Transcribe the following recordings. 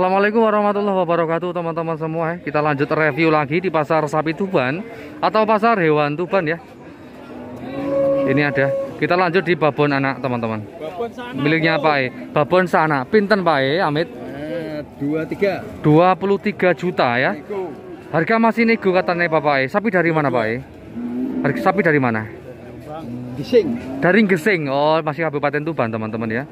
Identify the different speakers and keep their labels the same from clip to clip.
Speaker 1: Assalamualaikum warahmatullahi wabarakatuh teman-teman semua. Kita lanjut review lagi di pasar sapi Tuban atau pasar hewan Tuban ya. Ini ada. Kita lanjut di babon anak teman-teman. Miliknya Pak E. Babon sana. Pinten Pak E, Amit? 23 juta ya. Harga masih nego katanya Bapak E. Sapi dari mana Pak E? Sapi dari mana?
Speaker 2: Gesing.
Speaker 1: Dari Gesing. Oh, masih Kabupaten Tuban teman-teman ya.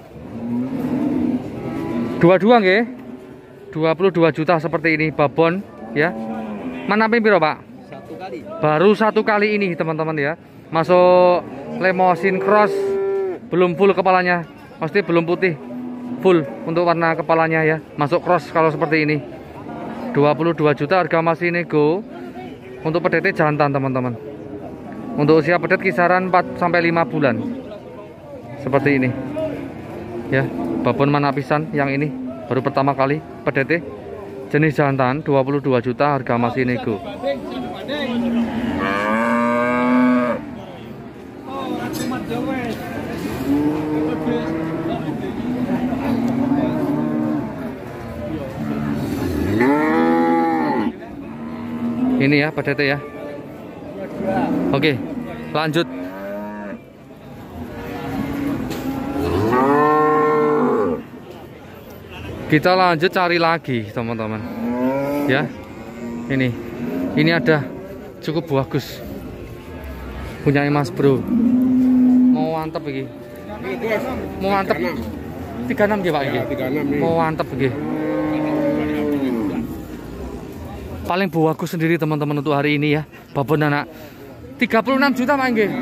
Speaker 1: Dua-dua nggih. 22 juta seperti ini babon ya. Mana piro Pak?
Speaker 2: Satu kali.
Speaker 1: Baru satu kali ini teman-teman ya. Masuk lemosin cross. Belum full kepalanya. Pasti belum putih. Full untuk warna kepalanya ya. Masuk cross kalau seperti ini. 22 juta harga masih nego. Untuk pedete jantan teman-teman. Untuk usia pedet kisaran 4 sampai 5 bulan. Seperti ini. Ya, babon mana pisan yang ini baru pertama kali pedete jenis jantan 22 juta harga masih nego. Ini ya pedete ya. Oke, lanjut. Kita lanjut cari lagi teman-teman ya. Ini ada cukup bagus punya Mas Bro. Mau mantep iki. Mau mantep 36 nggih Pak iki.
Speaker 2: 36
Speaker 1: Mau mantep iki. Paling bagus sendiri teman-teman untuk hari ini ya. Babon anak 36 juta Pak nggih.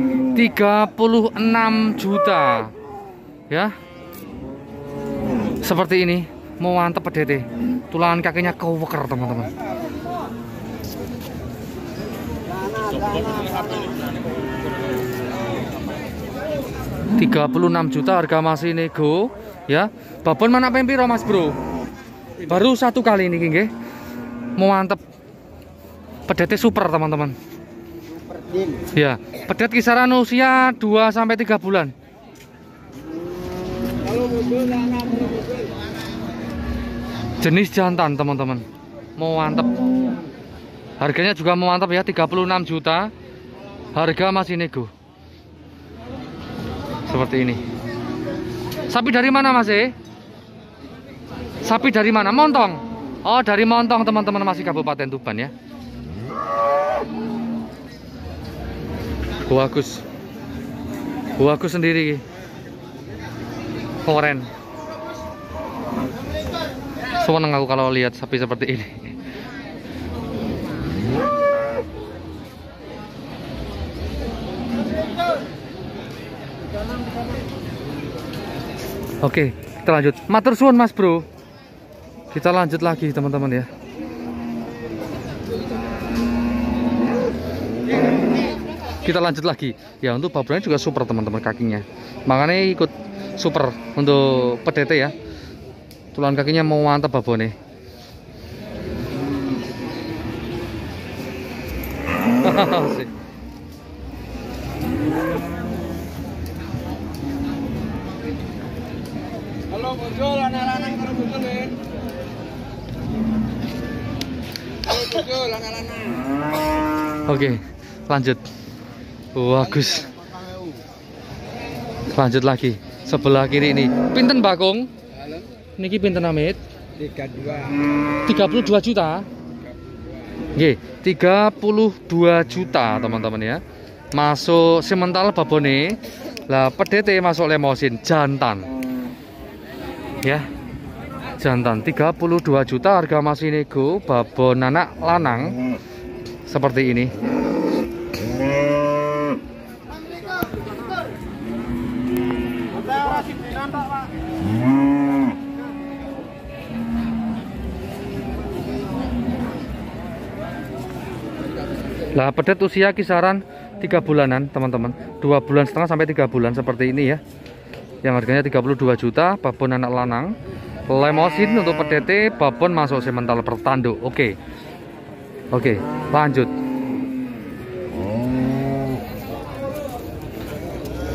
Speaker 1: 36 juta. Ya. Seperti ini, mau mantep pedete. Tulangan kakinya keweker teman-teman. 36 juta harga masih nego ya. Babon mana pempiro Mas Bro? Baru satu kali ini nggih. Mau mantep. Pedete super teman-teman. Ya, pedet kisaran usia 2 sampai 3 bulan. Jenis jantan teman-teman. Mau mantep. Harganya juga mau mantep ya, 36 juta. Harga masih nego. Seperti ini. Sapi dari mana Mas E? Sapi dari mana? Montong. Oh, dari Montong teman-teman, masih Kabupaten Tuban ya. Bagus. Bagus sendiri. Keren. Seneng aku kalau lihat sapi seperti ini. Oke, kita lanjut. Matur suwun Mas Bro. Kita lanjut lagi teman-teman ya. Kita lanjut lagi. Ya, untuk babonnya juga super teman-teman kakinya. Makanya ikut super untuk pedete ya. Tulang kakinya mau mantap babone.
Speaker 2: Halo muncul anak-anak karo muncul ya. Halo muncul anak-anak.
Speaker 1: Oke, lanjut. Bagus. Lanjut lagi. Sebelah kiri ini. Pinten Bakung? Niki pinten Amit? 32 juta. Nggih, 32 juta teman-teman ya. Masuk semental babone. Lah pedete masuk lemosin jantan. Ya. Jantan 32 juta harga masih nego, babon anak lanang seperti ini. Lah pedet usia kisaran 3 bulanan teman-teman, 2 bulan setengah sampai 3 bulan seperti ini ya. Yang harganya 32 juta, babon anak lanang. Lemosin untuk pedete, babon masuk semental pertanduk. Oke, lanjut.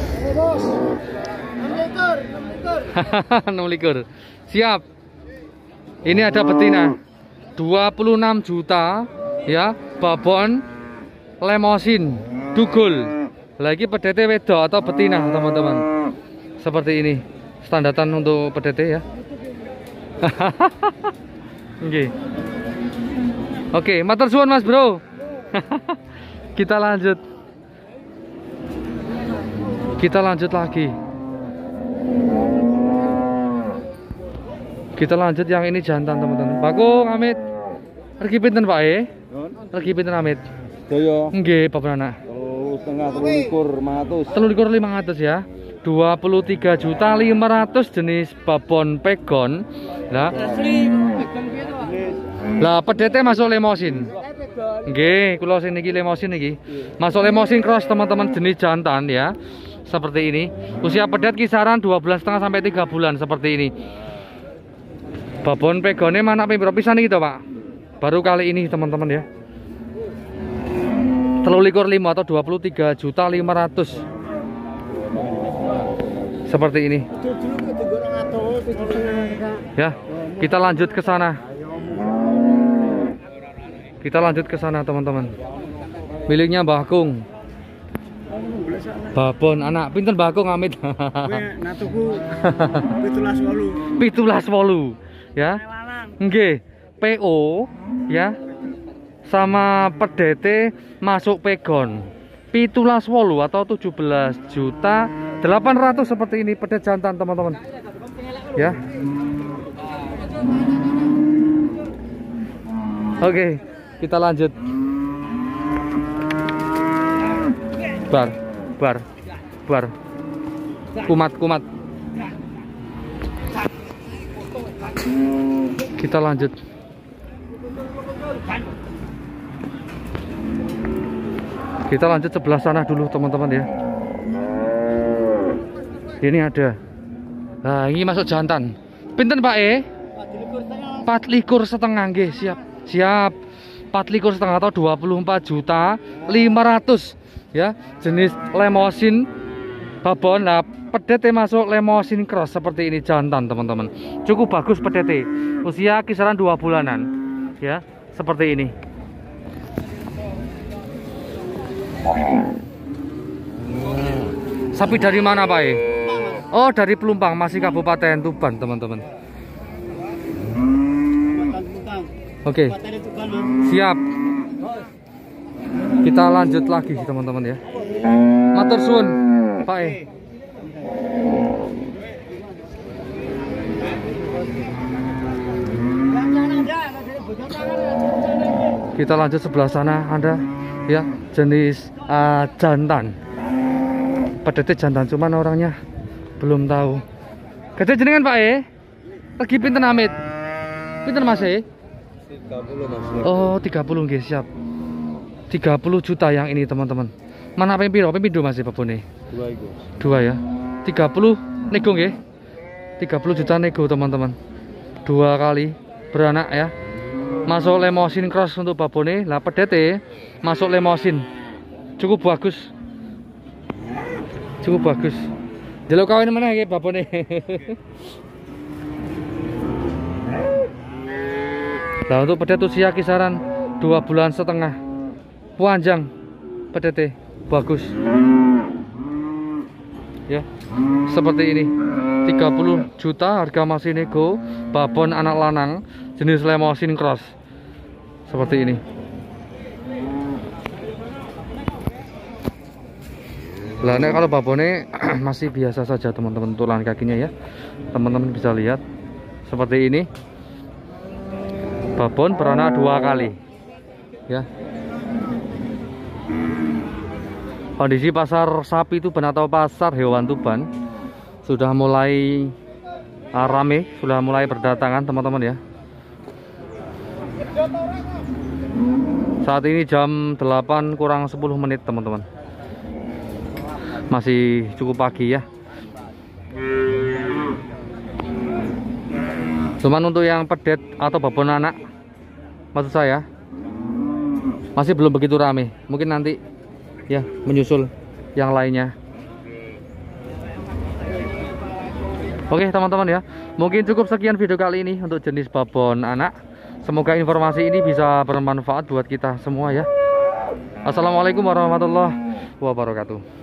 Speaker 1: 6 likur. Siap. Ini ada betina 26 juta ya, babon lemosin dugul. Lagi pedete wedok atau betina teman-teman. Seperti ini standartan untuk pedete ya. Oke, matur suwun Mas Bro. Kita lanjut. Kita lanjut lagi. Kita lanjut yang ini jantan teman-teman. Bakung Amit. Regi pinten Pak e? Regi pinten Amit?
Speaker 2: Daya.
Speaker 1: Nggih, Bapak anak.
Speaker 2: Setengah 23.500.
Speaker 1: 23.500 ya. 23.500.000 jenis babon pegon. Lah pedete masuk lemosin. Nggih, kula sing niki lemosin iki. Masuk lemosin cross teman-teman, jenis jantan ya. Seperti ini. Usia pedet kisaran 2 bulan setengah sampai 3 bulan seperti ini. Babon pegone mana piro pisan iki to, Pak? Baru kali ini teman-teman ya. 35 atau 23.500.000. Seperti ini. Ya, kita lanjut ke sana. Kita lanjut ke sana teman-teman. Miliknya Mbah Kung. Babon anak pinten Mbah Kung Amit?
Speaker 2: Natuku 17.8.
Speaker 1: 17.8 ya. Nggih, PO ya. Sama pedete masuk pegon. 17.8 atau 17.800.000 seperti ini pedet jantan teman-teman. Ya. Oke, kita lanjut. Bar. Kumat. Kita lanjut. Kita lanjut sebelah sana dulu teman-teman ya. Ini ada. Nah, ini masuk jantan. Pinten Pak E? 24,5 nggih, siap. 24,5 atau 24.500.000 ya, jenis lemosin babon. Nah, pedete masuk lemosin cross seperti ini jantan teman-teman. Cukup bagus pedete. Usia kisaran 2 bulanan ya, seperti ini. Sapi dari mana Pak E? Oh, dari Pelumpang, masih Kabupaten Tuban teman-teman. Oke, siap. Kita lanjut lagi teman-teman ya. Matur suwun Pak E. Kita lanjut sebelah sana Anda ya, jenis jantan. Pedete jantan, cuman orangnya belum tahu. Gede jenengan Pak E? Lagi pinten Amit? Pinten Mas E?
Speaker 2: 30 Mas.
Speaker 1: Oh, 30 nggih, siap. 30 juta yang ini teman-teman. Mana ping piro? Ping pindho Mas babone?
Speaker 2: 2 iku.
Speaker 1: 2 ya. 30 nego nggih. 30 juta nego teman-teman. 2 kali beranak ya. Masuk lemosin cross untuk babone. Lah pedete masuk lemosin. Cukup bagus. Delok kawin meneh iki babone. Nah, untuk pedet usia kisaran 2 bulan setengah. Panjang pedete, bagus. Ya. Seperti ini. 30 juta harga masih nego, babon anak lanang jenis lemosin cross. Seperti ini. Lah nek kalau babone masih biasa saja teman-teman, tulang kakinya ya. Teman-teman bisa lihat seperti ini. Babon beranak 2 kali. Ya. Kondisi pasar sapi Tuban atau pasar hewan Tuban sudah mulai rame, sudah mulai berdatangan teman-teman ya. Saat ini jam 8 kurang 10 menit teman-teman. Masih cukup pagi ya. Cuman untuk yang pedet atau babon anak, maksud saya masih belum begitu rame. Mungkin nanti ya menyusul yang lainnya. Oke teman-teman ya, mungkin cukup sekian video kali ini untuk jenis babon anak. Semoga informasi ini bisa bermanfaat buat kita semua ya. Assalamualaikum warahmatullahi wabarakatuh.